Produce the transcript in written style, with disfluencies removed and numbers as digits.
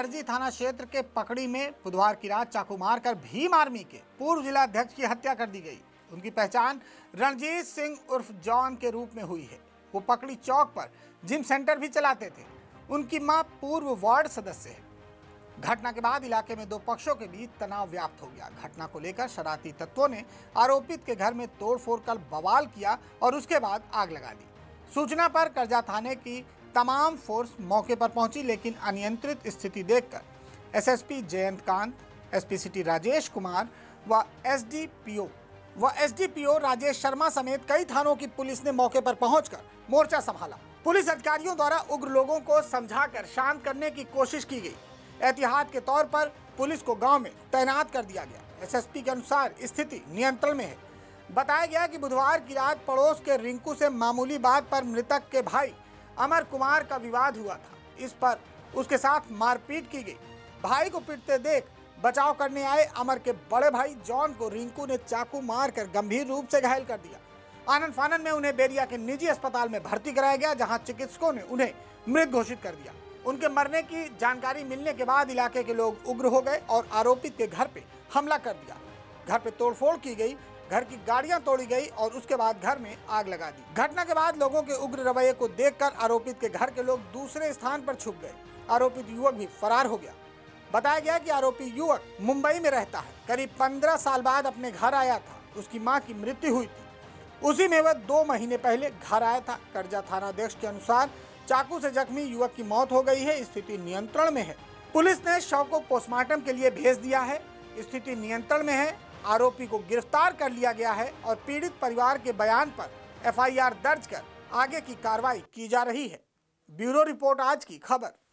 करजी थाना क्षेत्र के पकड़ी में बुधवार की रात चाकू मारकर भीम आर्मी के पूर्व जिला अध्यक्ष की हत्या कर दी गई। उनकी पहचान रणजीत सिंह उर्फ जॉन के रूप में हुई है। वो पकड़ी चौक पर जिम सेंटर भी चलाते थे। उनकी मां पूर्व वार्ड सदस्य है। घटना के बाद इलाके में दो पक्षों के बीच तनाव व्याप्त हो गया। घटना को लेकर शरारती तत्वों ने आरोपित के घर में तोड़फोड़ कर बवाल किया और उसके बाद आग लगा दी। सूचना पर करजा थाने की तमाम फोर्स मौके पर पहुंची, लेकिन अनियंत्रित स्थिति देखकर SSP Jayantkant, SP city Rajesh Kumar व एसडीपीओ राजेश शर्मा समेत कई थानों की पुलिस ने मौके पर पहुंचकर मोर्चा संभाला। पुलिस अधिकारियों द्वारा उग्र लोगों को समझाकर शांत करने की कोशिश की गई। एहतियात के तौर पर पुलिस को गांव में तैनात कर दिया गया। एसएसपी के अनुसार स्थिति नियंत्रण में है। बताया गया कि बुधवार की रात पड़ोस के रिंकू से मामूली बात पर मृतक के भाई अमर कुमार का विवाद हुआ था। इस पर उसके साथ मारपीट की गई। भाई को पीटते देख बचाव करने आए अमर के बड़े भाई जॉन को रिंकू ने चाकू मारकर गंभीर रूप से घायल कर दिया। आनंद फानन में उन्हें बेरिया के निजी अस्पताल में भर्ती कराया गया, जहां चिकित्सकों ने उन्हें मृत घोषित कर दिया। उनके मरने की जानकारी मिलने के बाद इलाके के लोग उग्र हो गए और आरोपित के घर पे हमला कर दिया। घर पे तोड़फोड़ की गई, घर की गाड़ियां तोड़ी गई और उसके बाद घर में आग लगा दी। घटना के बाद लोगों के उग्र रवैये को देखकर आरोपित के घर के लोग दूसरे स्थान पर छुप गए। आरोपित युवक भी फरार हो गया। बताया गया कि आरोपी युवक मुंबई में रहता है। करीब 15 साल बाद अपने घर आया था। उसकी मां की मृत्यु हुई थी। उसी में वह 2 महीने पहले घर आया था। करजा थानाध्यक्ष के अनुसार चाकू से जख्मी युवक की मौत हो गई है। स्थिति नियंत्रण में है। पुलिस ने शव को पोस्टमार्टम के लिए भेज दिया है। स्थिति नियंत्रण में है। आरोपी को गिरफ्तार कर लिया गया है और पीड़ित परिवार के बयान पर एफआईआर दर्ज कर आगे की कार्रवाई की जा रही है। ब्यूरो रिपोर्ट आज की खबर।